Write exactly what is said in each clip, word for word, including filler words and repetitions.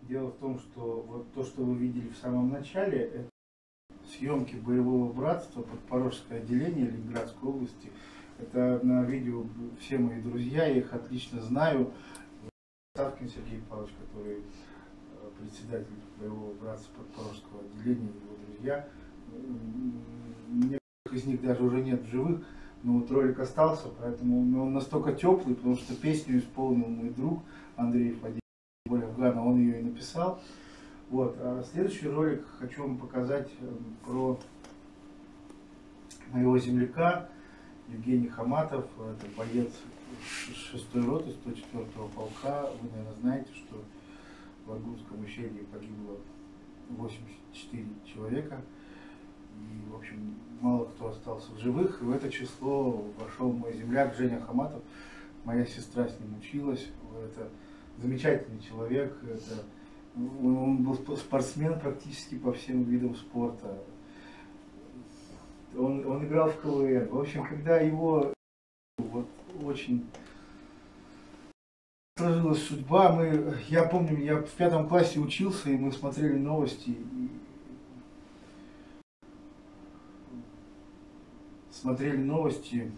Дело в том, что вот то, что вы видели в самом начале, это съемки боевого братства, Подпорожское отделение Ленинградской области. Это на видео все мои друзья, я их отлично знаю. Савкин Сергей Павлович, который председатель боевого братства Подпорожского отделения, его друзья. Некоторых из них даже уже нет в живых, но вот ролик остался, поэтому он настолько теплый, потому что песню исполнил мой друг Андрей Фадеев, более Афгана, он ее и написал. Вот. А следующий ролик хочу вам показать про моего земляка Евгений Хаматов. Это боец шестой роты сто четвёртого полка. Вы, наверное, знаете, что в Аргунском ущелье погибло восемьдесят четыре человека. И, в общем, мало кто остался в живых. И в это число вошел мой земляк Женя Хаматов. Моя сестра с ним училась. Это замечательный человек. Это, он был спортсмен практически по всем видам спорта. Он, он играл в ка вэ эн. В общем, когда его вот, очень сложилась судьба, мы, я помню, я в пятом классе учился, и мы смотрели новости. И смотрели новости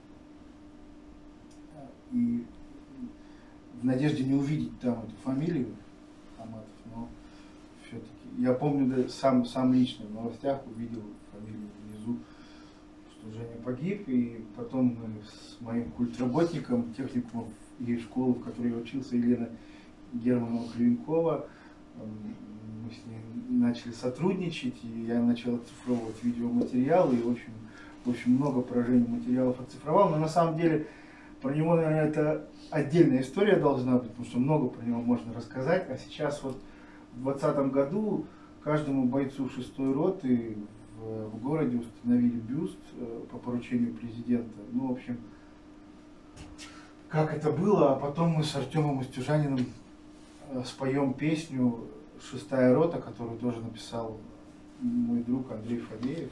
и в надежде не увидеть там эту фамилию Хаматов, но все-таки я помню, да, сам, сам лично в новостях увидел фамилию внизу, что Женя погиб, и потом мы с моим культработником техникума и школы, в которой я учился, Елена Германова Клюенкова, мы с ней начали сотрудничать, и я начал оцифровывать видеоматериалы, и очень, очень много поражений материалов оцифровал, но на самом деле про него, наверное, это отдельная история должна быть, потому что много про него можно рассказать, а сейчас вот в двадцатом году каждому бойцу шестой роты в, в городе установили бюст по поручению президента. Ну, в общем, как это было, а потом мы с Артемом Устюжаниным споем песню «Шестая рота», которую тоже написал мой друг Андрей Фадеев.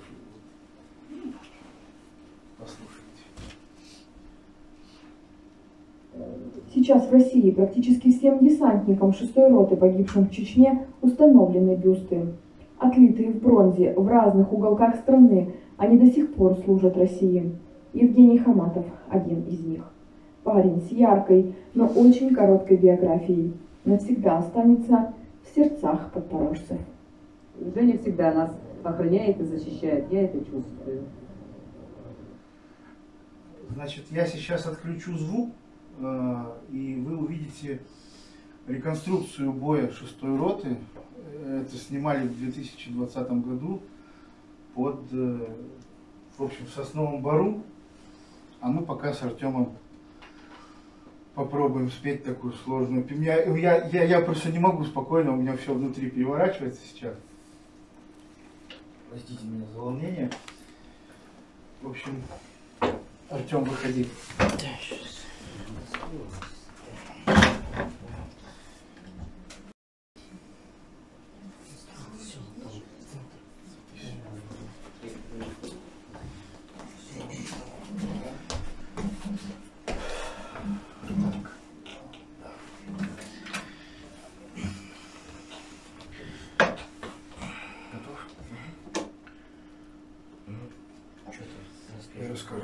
Послушайте. Сейчас в России практически всем десантникам шестой роты, погибшим в Чечне, установлены бюсты. Отлитые в бронзе в разных уголках страны, они до сих пор служат России. Евгений Хаматов – один из них. Парень с яркой, но очень короткой биографией. Навсегда останется в сердцах подпорожцев. Женя всегда нас охраняет и защищает, я это чувствую. Значит, я сейчас отключу звук, и вы увидите реконструкцию боя шестой роты. Это снимали в две тысячи двадцатом году под, в общем, в Сосновом Бору. А мы пока с Артемом попробуем спеть такую сложную песню. Я, я, я, я просто не могу спокойно, у меня все внутри переворачивается сейчас. Простите меня за волнение. В общем, Артем, выходи. Я расскажу.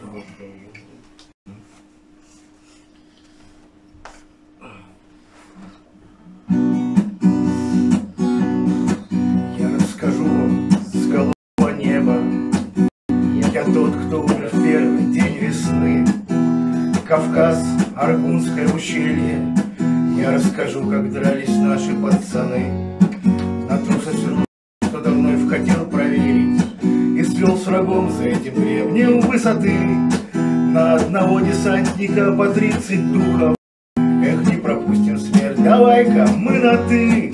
Я расскажу вам с голубого неба. Я тот, кто умер в первый день весны. Кавказ, Аргунское ущелье. Я расскажу, как дрались наши пацаны. На трусость, что давно и хотел проверить. И свел с врагом за этим гребнем высоты. На одного десантника по тридцать духов. Эх, не пропустим смерть, давай-ка мы на ты.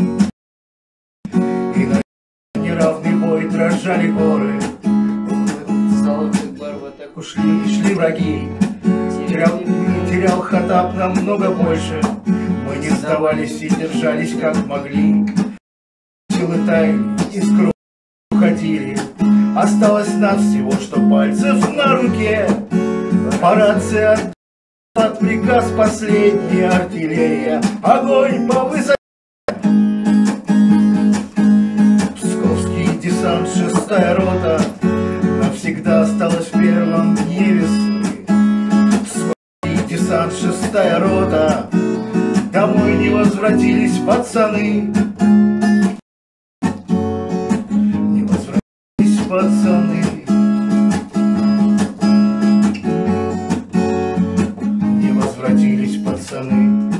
И на неравный бой дрожали горы. Золотых барваток Ушли и шли враги. Терял, терял Хатаб намного больше. Мы не сдавались и держались как могли. Силы тайны из круга уходили. Осталось нас всего, что пальцев на руке. По рации от приказ последняя артиллерия. Огонь по высоте. десант, шестая рота. Домой не возвратились пацаны. Не возвратились пацаны. Не возвратились пацаны.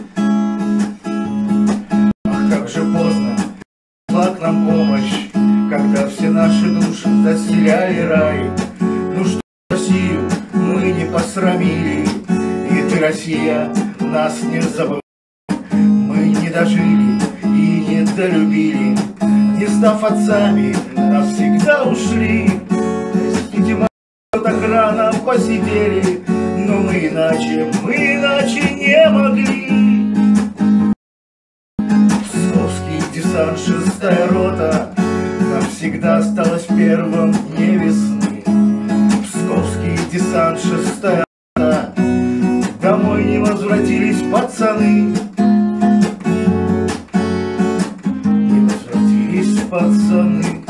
Ах, как же поздно шла к нам помощь, когда все наши души заселяли рай. Ну что, Россию мы не посрамили, и ты, Россия, нас не забывай. Мы не дожили и не долюбили, не став отцами, навсегда ушли. Простите, мы так рано посидели, но мы иначе, мы иначе не могли. Псковский десант, шестая рота, навсегда осталась первым дне весны. Псковский десант, шестая рота, домой не возвратились пацаны. Не возвратились пацаны.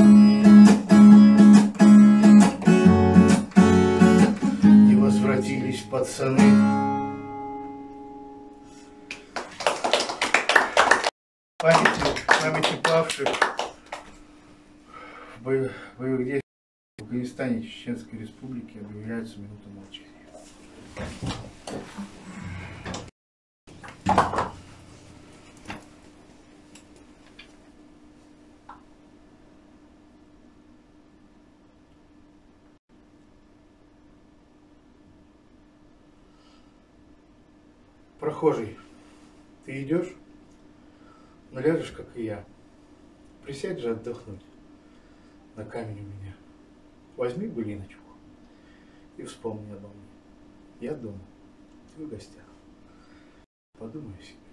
Не возвратились пацаны. Памяти, памяти павших в боевых, боевых действиях в Афганистане и Чеченской Республике объявляется минута молчания. Прохожий, ты идешь? Ну ляжешь, как и я. Присядь же отдохнуть на камень у меня. Возьми былиночку и вспомни обо мне. Я дома, ты в гостях. Подумай о себе.